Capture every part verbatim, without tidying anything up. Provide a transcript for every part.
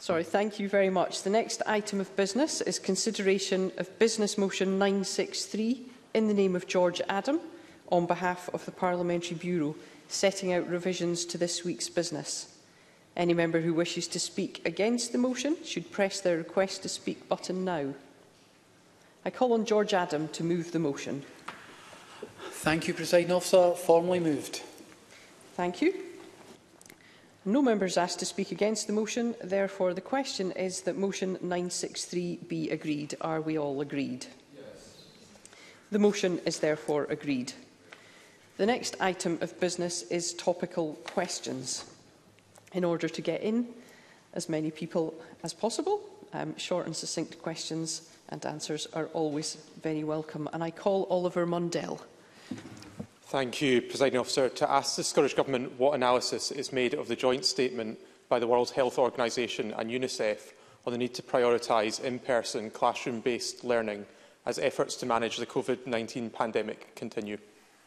Sorry, thank you very much. The next item of business is consideration of Business Motion nine six three in the name of George Adam on behalf of the Parliamentary Bureau, setting out revisions to this week's business. Any member who wishes to speak against the motion should press their request to speak button now. I call on George Adam to move the motion. Thank you, Presiding Officer. Formally moved. Thank you. No members asked to speak against the motion. Therefore, the question is that motion nine six three be agreed. Are we all agreed? Yes. The motion is therefore agreed. The next item of business is topical questions. In order to get in as many people as possible, um, short and succinct questions and answers are always very welcome. And I call Oliver Mundell. Thank you, Presiding Officer. To ask the Scottish Government what analysis is made of the joint statement by the World Health Organisation and UNICEF on the need to prioritise in-person classroom-based learning as efforts to manage the COVID nineteen pandemic continue.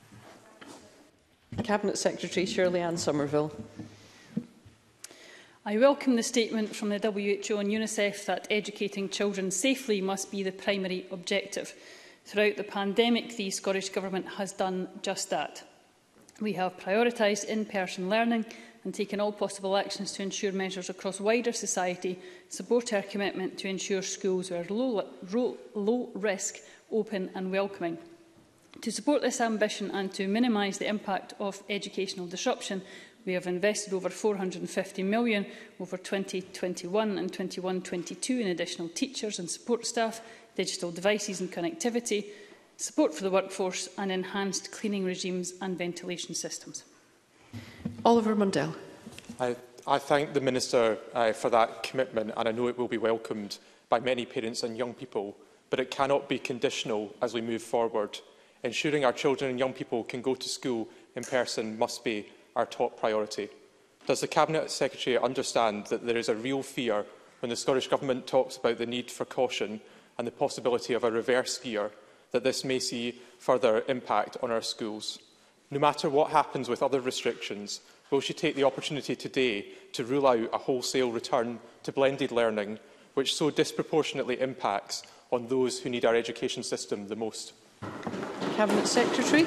Cabinet Secretary Shirley-Anne Somerville. I welcome the statement from the W H O and UNICEF that educating children safely must be the primary objective. Throughout the pandemic, the Scottish Government has done just that. We have prioritised in-person learning and taken all possible actions to ensure measures across wider society support our commitment to ensure schools are low, low, low risk, open and welcoming. To support this ambition and to minimise the impact of educational disruption, we have invested over four hundred and fifty million pounds over twenty twenty-one and twenty-one twenty-two in additional teachers and support staff, digital devices and connectivity, support for the workforce and enhanced cleaning regimes and ventilation systems. Oliver Mundell. I, I thank the Minister uh, for that commitment, and I know it will be welcomed by many parents and young people, but it cannot be conditional as we move forward. Ensuring our children and young people can go to school in person must be our top priority. Does the Cabinet Secretary understand that there is a real fear when the Scottish Government talks about the need for caution and the possibility of a reverse gear, that this may see further impact on our schools? No matter what happens with other restrictions, will she take the opportunity today to rule out a wholesale return to blended learning, which so disproportionately impacts on those who need our education system the most? Cabinet Secretary.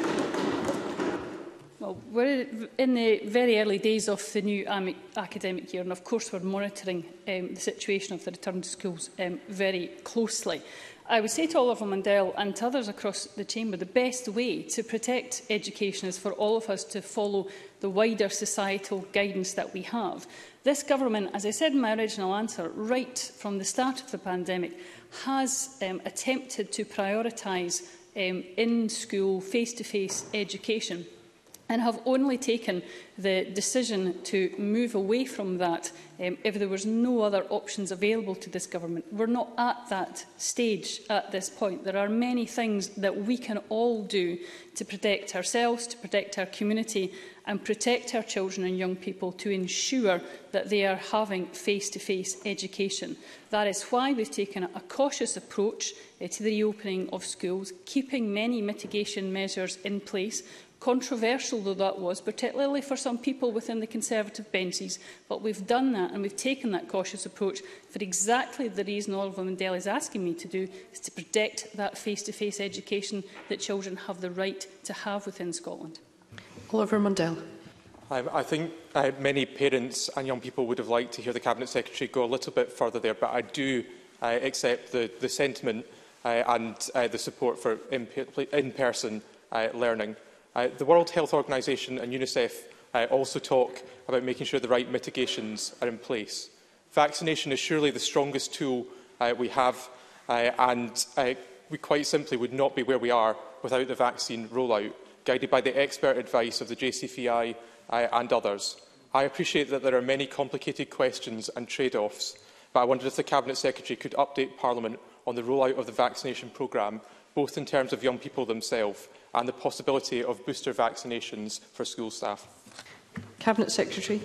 Well, we're in the very early days of the new academic year, and of course we're monitoring um, the situation of the return to schools um, very closely. I would say to Oliver Mundell and to others across the chamber, the best way to protect education is for all of us to follow the wider societal guidance that we have. This government, as I said in my original answer, right from the start of the pandemic, has um, attempted to prioritise um, in-school, face-to-face education, and have only taken the decision to move away from that um, if there was no other options available to this government. We're not at that stage at this point. There are many things that we can all do to protect ourselves, to protect our community and protect our children and young people, to ensure that they are having face-to-face education. That is why we've taken a cautious approach uh, to the reopening of schools, keeping many mitigation measures in place, controversial though that was, particularly for some people within the Conservative benches. But we've done that, and we've taken that cautious approach for exactly the reason Oliver Mundell is asking me to do, is to protect that face-to-face education that children have the right to have within Scotland. Oliver Mundell. Um, I think uh, many parents and young people would have liked to hear the Cabinet Secretary go a little bit further there, but I do uh, accept the, the sentiment uh, and uh, the support for in-person uh, learning. Uh, the World Health Organisation and UNICEF uh, also talk about making sure the right mitigations are in place. Vaccination is surely the strongest tool uh, we have, uh, and uh, we quite simply would not be where we are without the vaccine rollout, guided by the expert advice of the J C V I uh, and others. I appreciate that there are many complicated questions and trade-offs, but I wondered if the Cabinet Secretary could update Parliament on the rollout of the vaccination programme, both in terms of young people themselves and the possibility of booster vaccinations for school staff. Cabinet Secretary.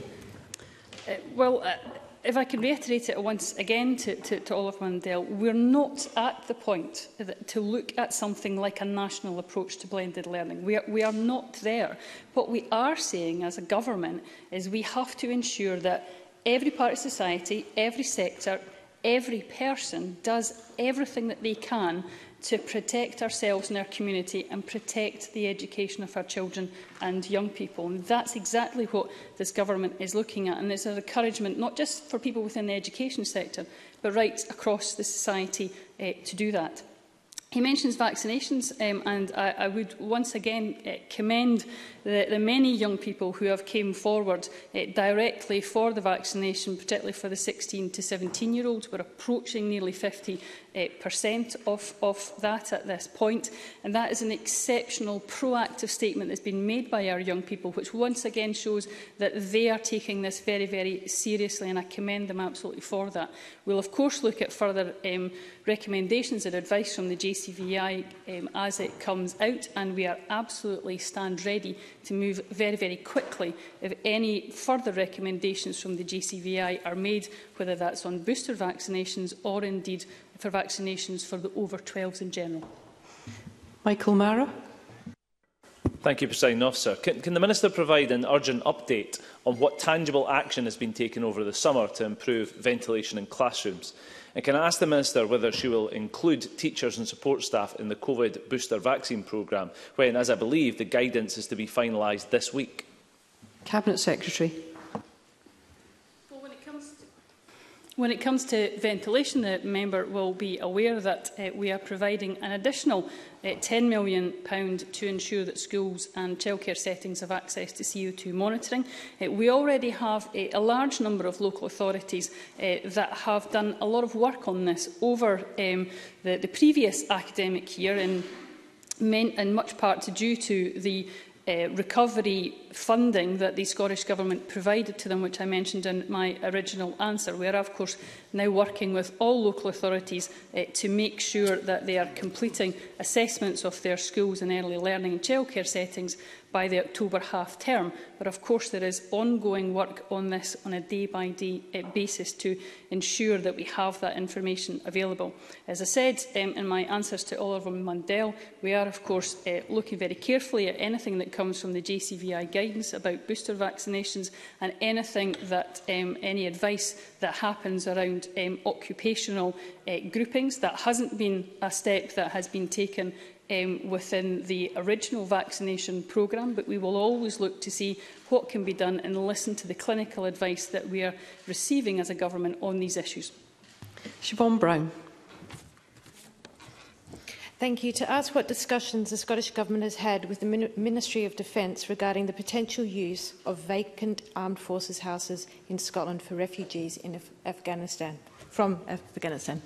Uh, well, uh, if I can reiterate it once again to, to, to Oliver Mundell, we're not at the point that, to look at something like a national approach to blended learning. We are, we are not there. What we are saying as a government is we have to ensure that every part of society, every sector, every person does everything that they can to protect ourselves and our community and protect the education of our children and young people. And that's exactly what this government is looking at. And it's an encouragement not just for people within the education sector, but right across the society uh, to do that. He mentions vaccinations, um, and I, I would once again uh, commend the, the many young people who have come forward uh, directly for the vaccination, particularly for the sixteen to seventeen-year-olds. We're approaching nearly fifty percent of, of that at this point, and that is an exceptional proactive statement that's been made by our young people, which once again shows that they are taking this very, very seriously, and I commend them absolutely for that. We'll of course look at further um, recommendations and advice from the J C V I um, as it comes out, and we are absolutely stand ready to move very, very quickly if any further recommendations from the J C V I are made, whether that's on booster vaccinations or indeed for vaccinations for the over twelves in general. Michael Mara. Thank you, Presiding Officer. Can, can the Minister provide an urgent update on what tangible action has been taken over the summer to improve ventilation in classrooms? And can I ask the Minister whether she will include teachers and support staff in the COVID booster vaccine programme, when, as I believe, the guidance is to be finalised this week? Cabinet Secretary. Well, when it comes to, when it comes to ventilation, the member will be aware that uh, we are providing an additional uh, ten million pounds to ensure that schools and childcare settings have access to C O two monitoring. Uh, we already have a, a large number of local authorities uh, that have done a lot of work on this over um, the, the previous academic year, in, in much part to due to the Uh, recovery funding that the Scottish Government provided to them, which I mentioned in my original answer. We are, of course, now working with all local authorities uh, to make sure that they are completing assessments of their schools and early learning and childcare settings by the October half term. But of course there is ongoing work on this on a day-by-day -day, uh, basis to ensure that we have that information available. As I said um, in my answers to Oliver Mundell, we are of course uh, looking very carefully at anything that comes from the J C V I guidance about booster vaccinations, and anything that, um, any advice that happens around um, occupational uh, groupings. That hasn't been a step that has been taken Um, within the original vaccination programme, but we will always look to see what can be done and listen to the clinical advice that we are receiving as a government on these issues. Siobhan Brown. Thank you. To ask what discussions the Scottish Government has had with the Min Ministry of Defence regarding the potential use of vacant armed forces houses in Scotland for refugees in Af Afghanistan, from Afghanistan.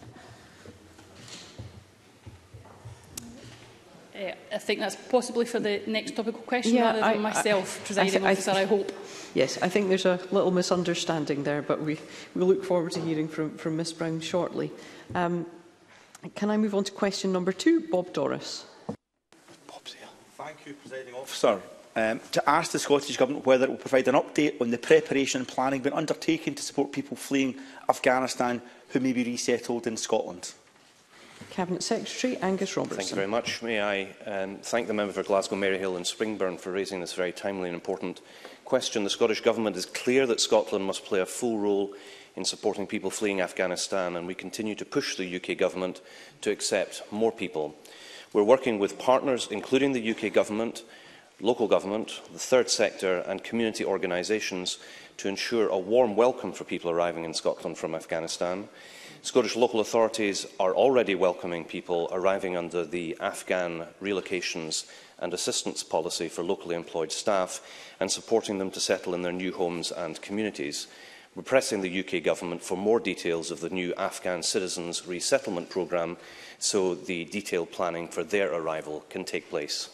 Uh, I think that's possibly for the next topical question, yeah, rather than I, myself, I, presiding I officer, I hope. Yes, I think there's a little misunderstanding there, but we, we look forward to hearing from, from Miz Brown shortly. Um, can I move on to question number two? Bob Doris. Bob's here. Thank you, Presiding Officer. Um, to ask the Scottish Government whether it will provide an update on the preparation and planning being undertaken to support people fleeing Afghanistan who may be resettled in Scotland. Cabinet Secretary Angus Robertson. Thank you very much. May I um, thank the member for Glasgow, Maryhill and Springburn for raising this very timely and important question. The Scottish Government is clear that Scotland must play a full role in supporting people fleeing Afghanistan, and we continue to push the U K Government to accept more people. We're working with partners, including the U K Government, local government, the third sector and community organisations, to ensure a warm welcome for people arriving in Scotland from Afghanistan. Scottish local authorities are already welcoming people arriving under the Afghan relocations and assistance policy for locally employed staff and supporting them to settle in their new homes and communities. We're pressing the U K Government for more details of the new Afghan Citizens Resettlement Programme so the detailed planning for their arrival can take place.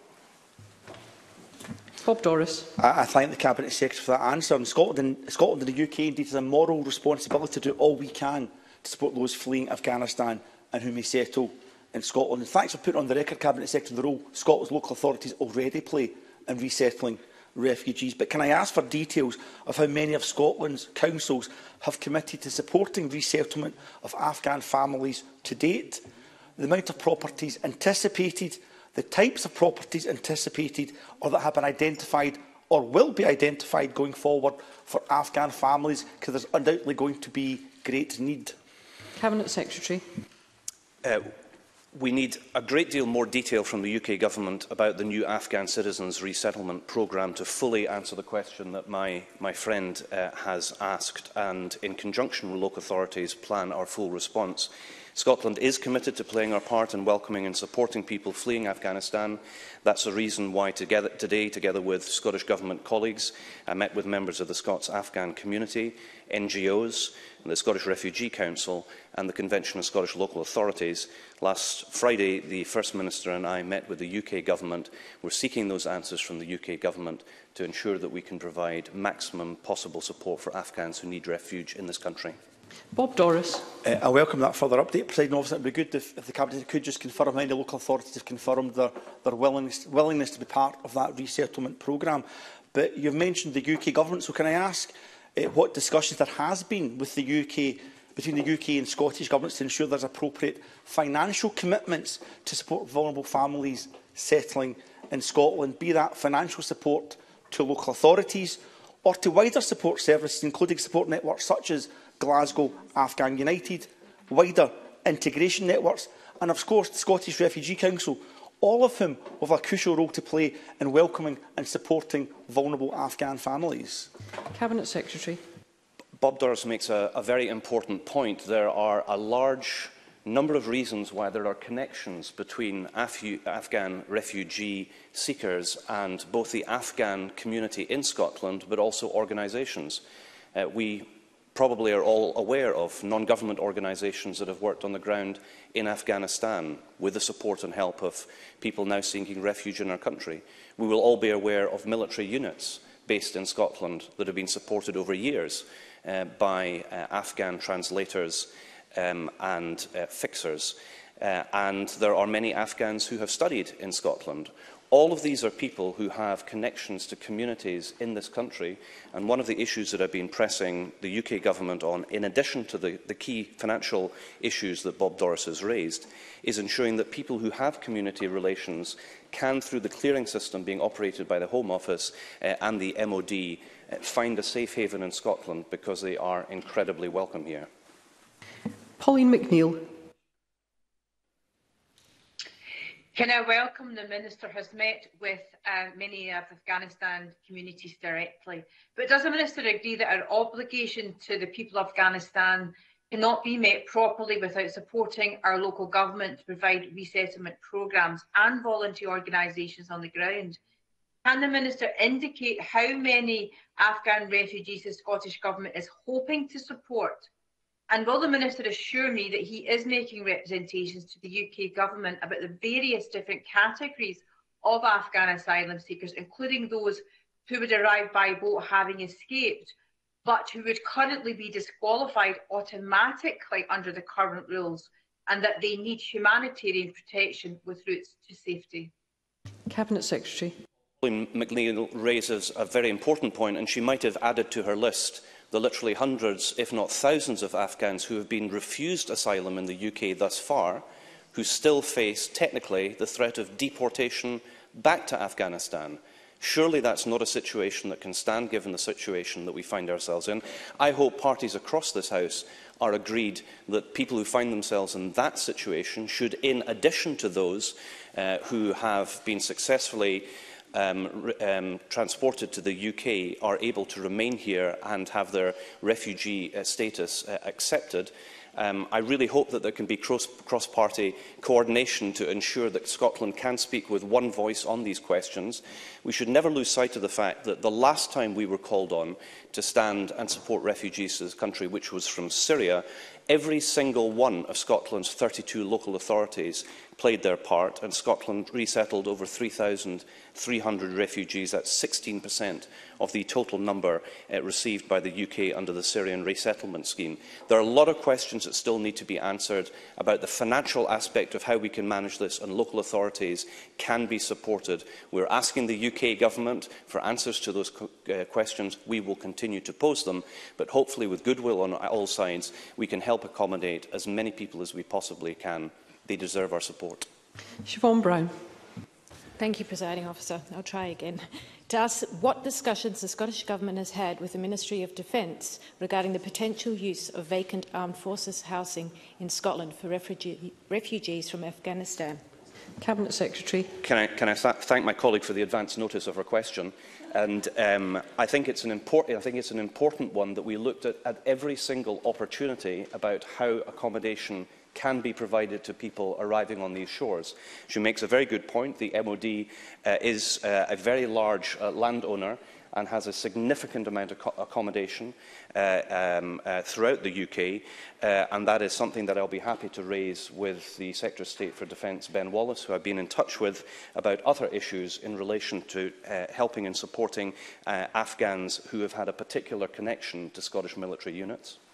Bob Doris. I, I thank the Cabinet Secretary for that answer. And Scotland, and, Scotland and the U K indeed has a moral responsibility to do all we can to support those fleeing Afghanistan and who may settle in Scotland. And thanks for putting on the record, Cabinet Secretary, the role Scotland's local authorities already play in resettling refugees. But can I ask for details of how many of Scotland's councils have committed to supporting resettlement of Afghan families to date, the amount of properties anticipated, the types of properties anticipated or that have been identified or will be identified going forward for Afghan families, because there's undoubtedly going to be great need? Cabinet Secretary. Uh, we need a great deal more detail from the U K Government about the new Afghan citizens resettlement programme to fully answer the question that my, my friend uh, has asked, and in conjunction with local authorities plan our full response. Scotland is committed to playing our part in welcoming and supporting people fleeing Afghanistan. That's the reason why together, today, together with Scottish Government colleagues, I met with members of the Scots Afghan community, N G Os, the Scottish Refugee Council and the Convention of Scottish Local Authorities. Last Friday, the First Minister and I met with the U K Government. We're seeking those answers from the U K Government to ensure that we can provide maximum possible support for Afghans who need refuge in this country. Bob Doris. Uh, I welcome that further update, Presiding Officer. It would be good if, if the Cabinet could just confirm how many local authorities have confirmed their, their willingness, willingness to be part of that resettlement programme. But you've mentioned the U K Government, so can I ask uh, what discussions there has been with the U K, between the U K and Scottish Governments to ensure there's appropriate financial commitments to support vulnerable families settling in Scotland, be that financial support to local authorities or to wider support services, including support networks such as Glasgow Afghan United, wider integration networks and, of course, the Scottish Refugee Council, all of whom have a crucial role to play in welcoming and supporting vulnerable Afghan families? Cabinet Secretary. Bob Doris makes a, a very important point. There are a large number of reasons why there are connections between Af Afghan refugee seekers and both the Afghan community in Scotland, but also organisations. Uh, we probably are all aware of non-government organisations that have worked on the ground in Afghanistan with the support and help of people now seeking refuge in our country. We will all be aware of military units based in Scotland that have been supported over years uh, by uh, Afghan translators um, and uh, fixers. Uh, and there are many Afghans who have studied in Scotland. All of these are people who have connections to communities in this country, and one of the issues that I've been pressing the U K Government on, in addition to the, the key financial issues that Bob Doris has raised, is ensuring that people who have community relations can, through the clearing system being operated by the Home Office uh, and the M O D, uh, find a safe haven in Scotland, because they are incredibly welcome here. Pauline McNeill. Can I welcome the Minister has met with uh, many of Afghanistan communities directly. But does the Minister agree that our obligation to the people of Afghanistan cannot be met properly without supporting our local government to provide resettlement programmes and voluntary organisations on the ground? Can the Minister indicate how many Afghan refugees the Scottish Government is hoping to support? And will the Minister assure me that he is making representations to the U K Government about the various different categories of Afghan asylum seekers, including those who would arrive by boat having escaped, but who would currently be disqualified automatically under the current rules, and that they need humanitarian protection with routes to safety? Cabinet Secretary. Pauline McNeill raises a very important point, and she might have added to her list the literally hundreds, if not thousands, of Afghans who have been refused asylum in the U K thus far, who still face, technically, the threat of deportation back to Afghanistan. Surely that's not a situation that can stand, given the situation that we find ourselves in. I hope parties across this House are agreed that people who find themselves in that situation should, in addition to those uh, who have been successfully Um, um, transported to the U K, are able to remain here and have their refugee uh, status uh, accepted. Um, I really hope that there can be cross-party coordination to ensure that Scotland can speak with one voice on these questions. We should never lose sight of the fact that the last time we were called on to stand and support refugees to this country, which was from Syria, every single one of Scotland's thirty-two local authorities played their part, and Scotland resettled over three thousand three hundred refugees. That's sixteen percent of the total number uh, received by the U K under the Syrian resettlement scheme. There are a lot of questions that still need to be answered about the financial aspect of how we can manage this, and local authorities can be supported. We're asking the U K Government for answers to those uh, questions. We will continue to pose them, but hopefully with goodwill on all sides, we can help accommodate as many people as we possibly can. They deserve our support. Siobhan Brown. Thank you, Presiding Officer. I'll try again. To ask what discussions the Scottish Government has had with the Ministry of Defence regarding the potential use of vacant armed forces housing in Scotland for refugee, refugees from Afghanistan. Cabinet Secretary. Can I, can I th thank my colleague for the advance notice of her question? And um, I think it's an important. I think it's an important one that we looked at at every single opportunity about how accommodation can be provided to people arriving on these shores. She makes a very good point. The M O D uh, is uh, a very large uh, landowner and has a significant amount of accommodation uh, um, uh, throughout the U K, uh, and that is something that I'll be happy to raise with the Secretary of State for Defence, Ben Wallace, who I've been in touch with about other issues in relation to uh, helping and supporting uh, Afghans who have had a particular connection to Scottish military units.